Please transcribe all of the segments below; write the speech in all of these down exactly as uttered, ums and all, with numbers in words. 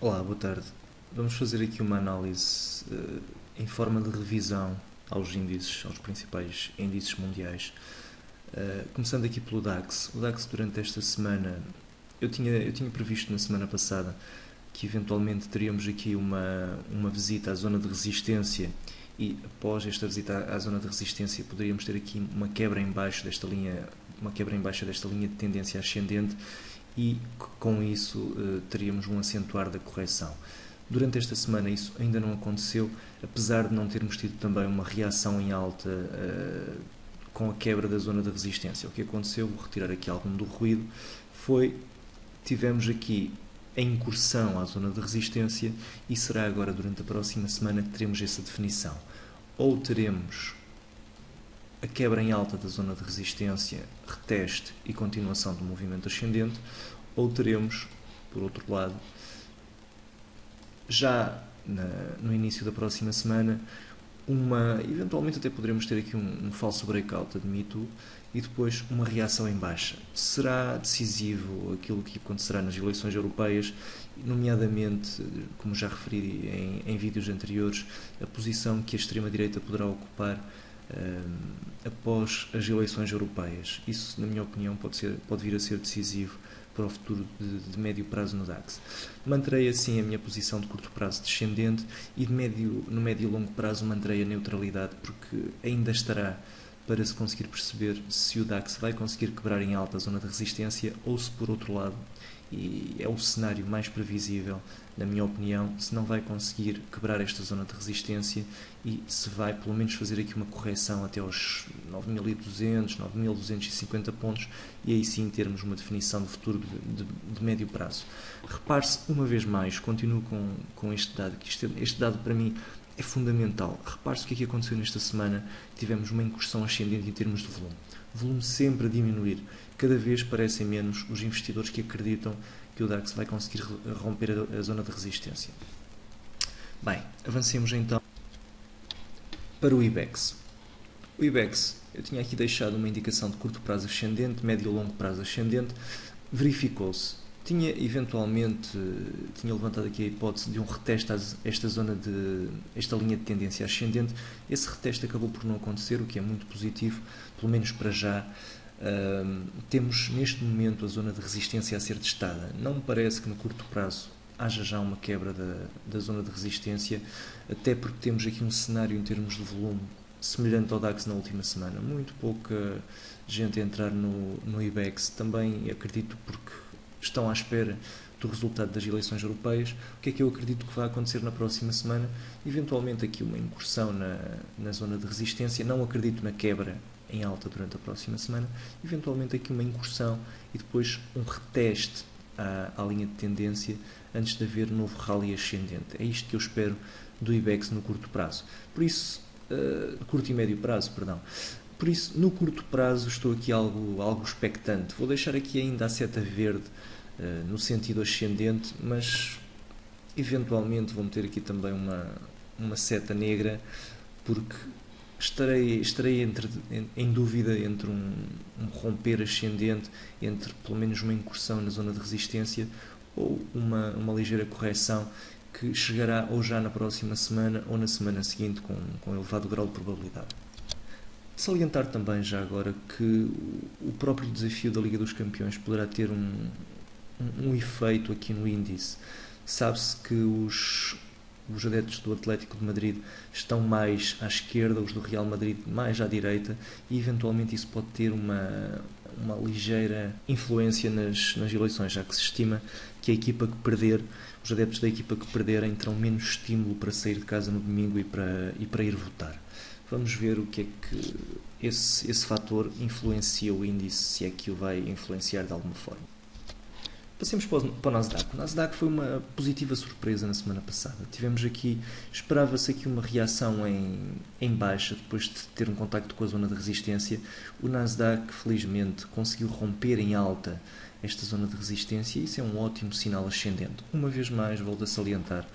Olá, boa tarde. Vamos fazer aqui uma análise eh, em forma de revisão aos índices, aos principais índices mundiais. Eh, começando aqui pelo DAX. O DAX durante esta semana, eu tinha, eu tinha previsto na semana passada que eventualmente teríamos aqui uma, uma visita à zona de resistência e após esta visita à zona de resistência poderíamos ter aqui uma quebra em baixo desta linha, uma quebra em baixo desta linha de tendência ascendente e com isso eh, teríamos um acentuar da correção. Durante esta semana isso ainda não aconteceu, apesar de não termos tido também uma reação em alta uh, com a quebra da zona de resistência. O que aconteceu, vou retirar aqui algum do ruído, foi, tivemos aqui a incursão à zona de resistência e será agora durante a próxima semana que teremos essa definição. Ou teremos a quebra em alta da zona de resistência, reteste e continuação do movimento ascendente, ou teremos, por outro lado, já na, no início da próxima semana, uma, eventualmente até poderemos ter aqui um, um falso breakout, admito, e depois uma reação em baixa. Será decisivo aquilo que acontecerá nas eleições europeias, nomeadamente, como já referi em, em vídeos anteriores, a posição que a extrema-direita poderá ocupar um, após as eleições europeias. Isso, na minha opinião, pode, ser, pode vir a ser decisivo para o futuro de, de médio prazo no DAX. Manterei assim a minha posição de curto prazo descendente e de médio, no médio e longo prazo manterei a neutralidade, porque ainda estará para se conseguir perceber se o DAX vai conseguir quebrar em alta a zona de resistência ou se, por outro lado, e é o cenário mais previsível, na minha opinião, se não vai conseguir quebrar esta zona de resistência e se vai pelo menos fazer aqui uma correção até aos nove mil e duzentos, nove mil duzentos e cinquenta pontos e aí sim termos uma definição de futuro de, de, de médio prazo. Repare-se uma vez mais, continuo com, com este dado, que este, este dado para mim é fundamental. Repare-se o que é que aconteceu nesta semana. Tivemos uma incursão ascendente em termos de volume. Volume sempre a diminuir. Cada vez parecem menos os investidores que acreditam que o DAX vai conseguir romper a, a zona de resistência. Bem, avancemos então para o IBEX. O IBEX, eu tinha aqui deixado uma indicação de curto prazo ascendente, médio e longo prazo ascendente, verificou-se. Tinha eventualmente, tinha levantado aqui a hipótese de um reteste a esta zona de, esta linha de tendência ascendente. Esse reteste acabou por não acontecer, o que é muito positivo, pelo menos para já. Uh, temos neste momento a zona de resistência a ser testada. Não me parece que no curto prazo haja já uma quebra da, da zona de resistência, até porque temos aqui um cenário em termos de volume semelhante ao DAX na última semana. Muito pouca gente a entrar no, no IBEX, também acredito porque estão à espera do resultado das eleições europeias. O que é que eu acredito que vai acontecer na próxima semana? Eventualmente aqui uma incursão na, na zona de resistência. Não acredito na quebra em alta durante a próxima semana. Eventualmente aqui uma incursão e depois um reteste à, à linha de tendência antes de haver novo rally ascendente. É isto que eu espero do IBEX no curto prazo. Por isso, uh, curto e médio prazo, perdão. Por isso, no curto prazo estou aqui algo, algo expectante. Vou deixar aqui ainda a seta verde uh, no sentido ascendente, mas eventualmente vou meter aqui também uma, uma seta negra, porque estarei, estarei entre, em, em dúvida entre um, um romper ascendente, entre pelo menos uma incursão na zona de resistência ou uma, uma ligeira correção que chegará ou já na próxima semana ou na semana seguinte com, com elevado grau de probabilidade. Salientar também já agora que o próprio desafio da Liga dos Campeões poderá ter um, um, um efeito aqui no índice. Sabe-se que os, os adeptos do Atlético de Madrid estão mais à esquerda, os do Real Madrid mais à direita e eventualmente isso pode ter uma, uma ligeira influência nas, nas eleições, já que se estima que a equipa que perder, os adeptos da equipa que perderem terão menos estímulo para sair de casa no domingo e para, e para ir votar. Vamos ver o que é que esse, esse fator influencia o índice, se é que o vai influenciar de alguma forma. Passemos para o, para o Nasdaq. O Nasdaq foi uma positiva surpresa na semana passada. Tivemos aqui, esperava-se aqui uma reação em, em baixa, depois de ter um contacto com a zona de resistência. O Nasdaq, felizmente, conseguiu romper em alta esta zona de resistência e isso é um ótimo sinal ascendente. Uma vez mais, volto a salientar,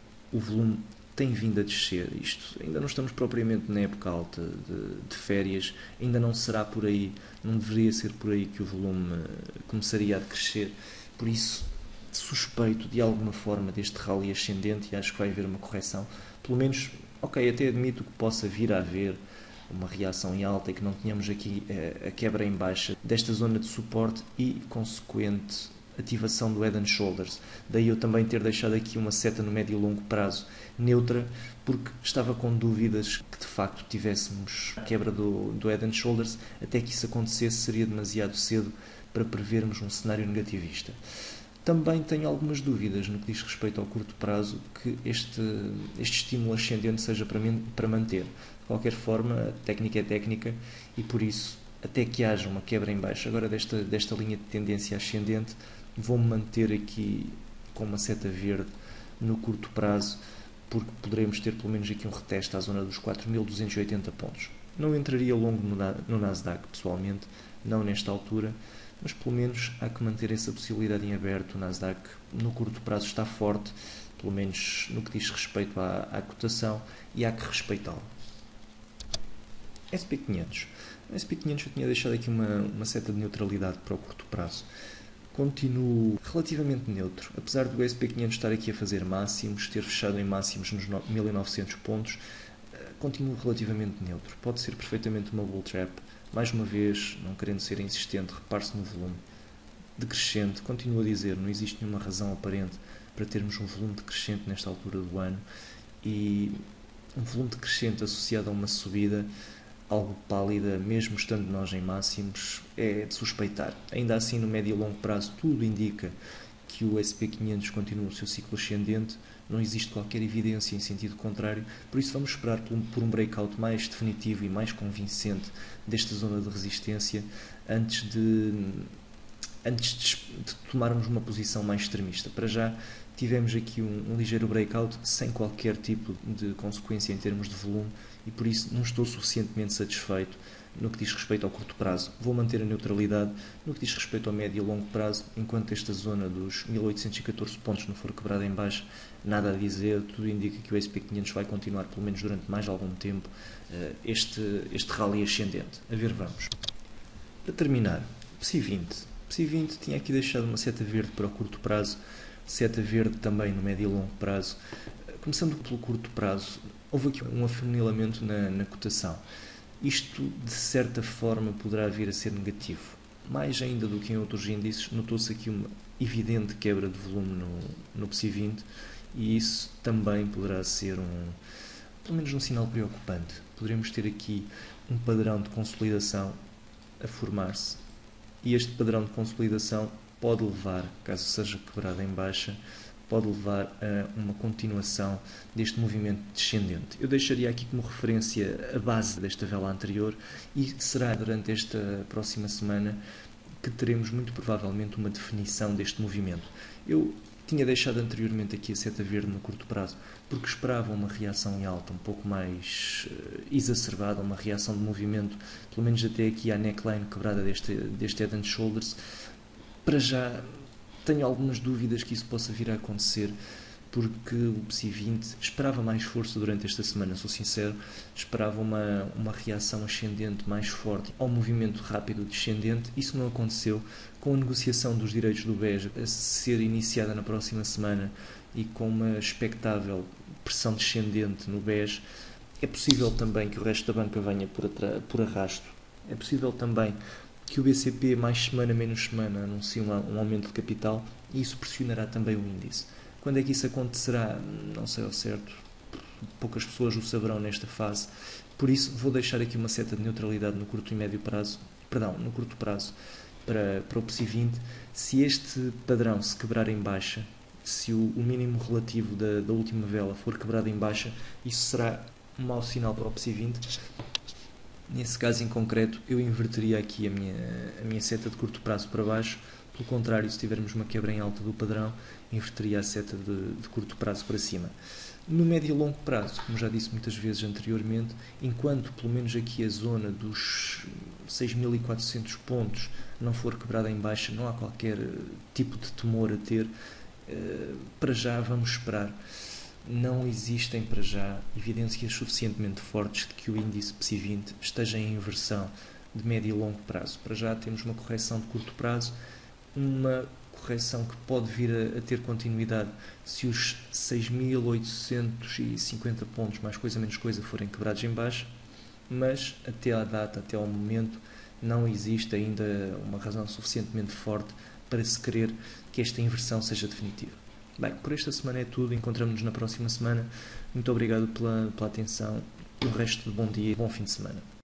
o volume tem vindo a descer. Isto, ainda não estamos propriamente na época alta de, de férias, ainda não será por aí, não deveria ser por aí que o volume começaria a crescer. Por isso, suspeito de alguma forma deste rally ascendente e acho que vai haver uma correção. Pelo menos, ok, até admito que possa vir a haver uma reação em alta e que não tenhamos aqui a quebra em baixa desta zona de suporte e consequente ativação do Head and Shoulders. Daí eu também ter deixado aqui uma seta no médio e longo prazo neutra, porque estava com dúvidas que de facto tivéssemos a quebra do, do Head and Shoulders. Até que isso acontecesse seria demasiado cedo para prevermos um cenário negativista. Também tenho algumas dúvidas no que diz respeito ao curto prazo que este, este estímulo ascendente seja para, para manter. De qualquer forma, a técnica é técnica e por isso, até que haja uma quebra em baixo agora desta, desta linha de tendência ascendente, vou-me manter aqui com uma seta verde no curto prazo, porque poderemos ter pelo menos aqui um reteste à zona dos quatro mil duzentos e oitenta pontos. Não entraria longo no, no Nasdaq, pessoalmente, não nesta altura, mas pelo menos há que manter essa possibilidade em aberto. O Nasdaq no curto prazo está forte, pelo menos no que diz respeito à, à cotação, e há que respeitá-lo. S and P quinhentos. O S and P quinhentos eu tinha deixado aqui uma, uma seta de neutralidade para o curto prazo. Continuo relativamente neutro, apesar do S and P quinhentos estar aqui a fazer máximos, ter fechado em máximos nos mil e novecentos pontos, continuo relativamente neutro. Pode ser perfeitamente uma bull trap. Mais uma vez, não querendo ser insistente, repare-se no volume decrescente. Continuo a dizer, não existe nenhuma razão aparente para termos um volume decrescente nesta altura do ano, e um volume decrescente associado a uma subida algo pálida, mesmo estando nós em máximos, é de suspeitar. Ainda assim, no médio e longo prazo, tudo indica que o S and P quinhentos continua o seu ciclo ascendente, não existe qualquer evidência em sentido contrário, por isso vamos esperar por um breakout mais definitivo e mais convincente desta zona de resistência antes de, antes de tomarmos uma posição mais extremista. Para já, tivemos aqui um, um ligeiro breakout sem qualquer tipo de consequência em termos de volume e por isso não estou suficientemente satisfeito no que diz respeito ao curto prazo. Vou manter a neutralidade no que diz respeito ao médio e longo prazo, enquanto esta zona dos mil oitocentos e catorze pontos não for quebrada em baixo, nada a dizer, tudo indica que o S and P quinhentos vai continuar pelo menos durante mais algum tempo este, este rally ascendente. A ver, vamos. Para terminar, P S I vinte. P S I vinte tinha aqui deixado uma seta verde para o curto prazo, seta verde também no médio e longo prazo. Começando pelo curto prazo, houve aqui um afunilamento na, na cotação. Isto, de certa forma, poderá vir a ser negativo. Mais ainda do que em outros índices, notou-se aqui uma evidente quebra de volume no, no P S I vinte e isso também poderá ser um, pelo menos um sinal preocupante. Poderemos ter aqui um padrão de consolidação a formar-se e este padrão de consolidação pode levar, caso seja quebrado em baixa, pode levar a uma continuação deste movimento descendente. Eu deixaria aqui como referência a base desta vela anterior e será durante esta próxima semana que teremos muito provavelmente uma definição deste movimento. Eu tinha deixado anteriormente aqui a seta verde no curto prazo porque esperava uma reação em alta um pouco mais uh, exacerbada, uma reação de movimento, pelo menos até aqui à neckline quebrada deste, deste Head and Shoulders. Para já tenho algumas dúvidas que isso possa vir a acontecer, porque o P S I vinte esperava mais força durante esta semana, sou sincero, esperava uma, uma reação ascendente mais forte ao movimento rápido descendente. Isso não aconteceu. Com a negociação dos direitos do B E S a ser iniciada na próxima semana e com uma expectável pressão descendente no B E S, é possível também que o resto da banca venha por, por arrasto. É possível também que o B C P, mais semana menos semana, anuncie um, um aumento de capital e isso pressionará também o índice. Quando é que isso acontecerá? Não sei ao certo. Poucas pessoas o saberão nesta fase. Por isso, vou deixar aqui uma seta de neutralidade no curto e médio prazo, perdão, no curto prazo para, para o P S I vinte. Se este padrão se quebrar em baixa, se o, o mínimo relativo da, da última vela for quebrado em baixa, isso será um mau sinal para o P S I vinte. Nesse caso em concreto, eu inverteria aqui a minha, a minha seta de curto prazo para baixo. Pelo contrário, se tivermos uma quebra em alta do padrão, inverteria a seta de, de curto prazo para cima. No médio e longo prazo, como já disse muitas vezes anteriormente, enquanto pelo menos aqui a zona dos seis mil e quatrocentos pontos não for quebrada em baixa, não há qualquer tipo de temor a ter. Para já vamos esperar. Não existem para já evidências suficientemente fortes de que o índice P S I vinte esteja em inversão de médio e longo prazo. Para já temos uma correção de curto prazo, uma correção que pode vir a, a ter continuidade se os seis mil oitocentos e cinquenta pontos, mais coisa menos coisa, forem quebrados em baixo, mas até à data, até ao momento, não existe ainda uma razão suficientemente forte para se querer que esta inversão seja definitiva. Bem, por esta semana é tudo, encontramos-nos na próxima semana. Muito obrigado pela, pela atenção, um resto de bom dia e bom fim de semana.